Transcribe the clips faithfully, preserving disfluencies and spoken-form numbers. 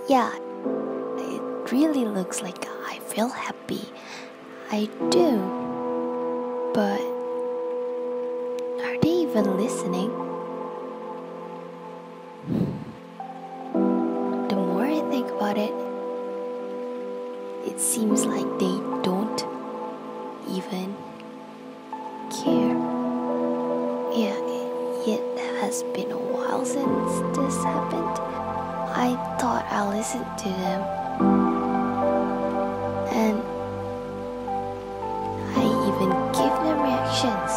Yeah, it really looks like I feel happy. I do. But are they even listening? The more I think about it, it seems like they don't even care. Yeah, it has been a while since this happened. I thought I'll listen to them, and I even give them reactions.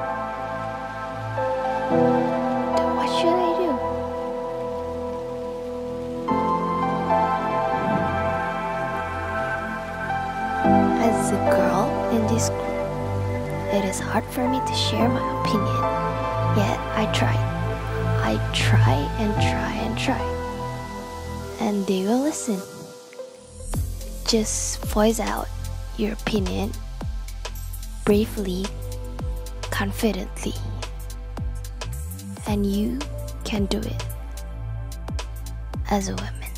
Then what should I do? As a girl in this group, it is hard for me to share my opinion, yet I try. I try and try and try. And they will listen. Just voice out your opinion bravely, confidently, and you can do it as a woman.